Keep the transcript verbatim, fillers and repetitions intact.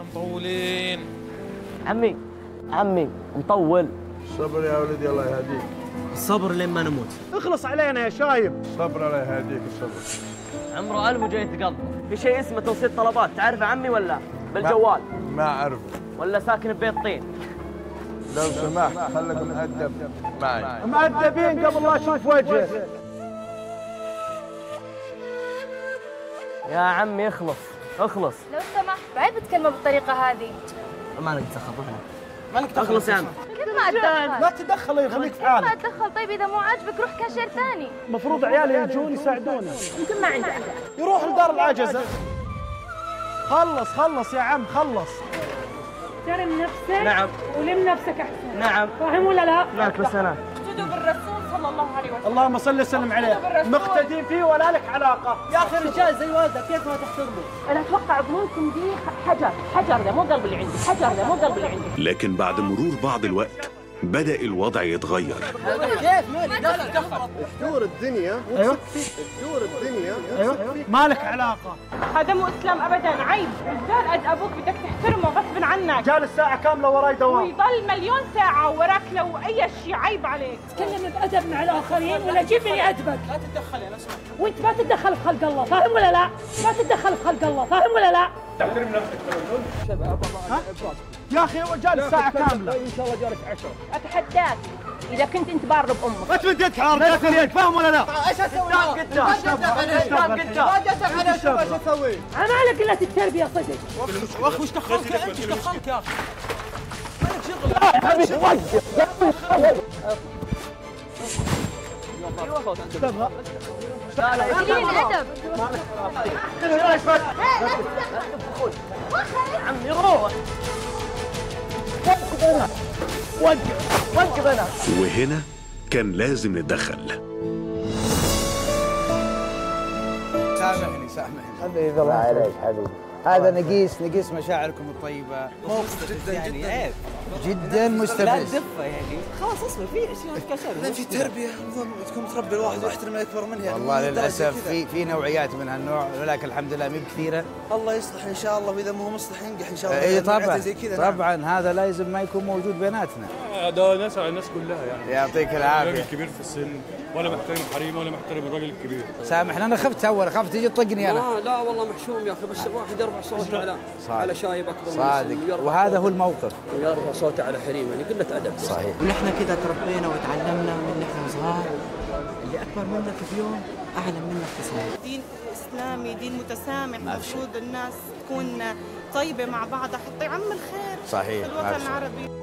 احنا مطولين. عمي عمي مطول. الصبر يا ولدي الله يهديك. الصبر لين ما نموت. اخلص علينا يا شايب. الصبر الله يهديك الصبر. عمره ألف وجاي يتقضى. في شيء اسمه توصيل طلبات، تعرف عمي ولا؟ بالجوال. ما أعرف. ولا ساكن ببيت طين. لو سمحت خليك مؤدب معي. مؤدبين قبل لا أشوف وجهك. يا عمي اخلص اخلص. لو سمحت بعيب تكلمه بالطريقة هذه. ما لك تدخل روحنا. ما لك تدخل. اخلص يا عم. كيف ما اتدخل؟ لا تدخل خليك في كيف ما حالك. اتدخل؟ طيب إذا مو عاجبك روح كاشير ثاني. المفروض عيالي يجون يساعدونا. يمكن ما عندك. يروح لدار العجزة. خلص خلص يا عم خلص. احترم نفسك. نعم. ولم نفسك احسن. نعم. فاهم ولا لا؟ معك بس انا. اقتدوا بالرسول صلى الله عليه وسلم. اللهم صل وسلم عليه. مقتدين فيه ولا لك علاقة. يا اخي رجال زي والدك كيف ما تحترمه؟ انا اتوقع ظنونكم دي حجر، حجر ده مو قلب اللي عندي، حجر ده مو قلب اللي عندي. لكن بعد مرور بعض الوقت بدأ الوضع يتغير. كيف مالي دخل دخل. دور الدنيا. ايوه. دور الدنيا. ايوه. ما لك علاقة. هذا مو اسلام ابدا، عيب. رجال قد ابوك بدك تحترمه غصب عنك. جالس ساعة كاملة وراي دوام. ويضل مليون ساعة وراك لو اي شيء، عيب عليك. تكلم بأدب مع الآخرين ولا جيب لي أدبك. لا تتدخل يا ناس. وانت ما تتدخل في خلق الله، فاهم ولا لا؟ ما تتدخل في خلق الله، فاهم ولا لا؟ تحترم نفسك شباب. يا اخي هو جالس ساعة كاملة. ان شاء الله جالس عشرة. اتحداك اذا كنت انت بار بامك. ما تمد يدك على رجلك اليد، فاهم ولا لا؟ ايش اسوي؟ ما قلت ما قلت انا اشوف ايش اسوي. انا ما لك قله التربيه صدق. واخ وش دخلك انت؟ وش دخلك يا اخي؟ مالك شغل. تبغى؟ لا لا قليل أدب. عمي روح. وقف انا. وقف وقف انا. وهنا كان لازم نتدخل. سامحني سامحني. حبيبي الله عليك حبيبي. هذا نقيس نقيس مشاعركم الطيبة. موقف جدا يعني عيب. جدا مستفز. لا دفة يعني. خلاص اصبر في اشياء كسر. في تربية تكون تربي الواحد ويحترم الأكبر منه يعني. والله للأسف في في نوعيات من هالنوع ولكن الحمد لله مو بكثيرة. الله يصلح إن شاء الله وإذا مو مصلح ينجح إن شاء الله. إي طبعا طبعا هذا لازم ما يكون موجود بيناتنا. هذا ناس على الناس كلها يعني. يعطيك العافية. راجل كبير في السن ولا محترم حريم ولا محترم الراجل الكبير. سامحني أنا خفت أول خفت تجي تطقني أنا. آه لا والله محشوم يا أخي بس الواحد يرفع صوته على على شايب أكبر صادق وهذا هو الموقف. ويرفع صوته على حريم يعني قلة أدب. صحيح. ونحن كذا تربينا وتعلمنا من نحن صغار اللي أكبر منك في يوم أعلم منك في سنة. دين إسلامي دين متسامح، المفروض الناس تكون طيبة مع بعضها حتى يعم الخير صحيح في الوطن العربي.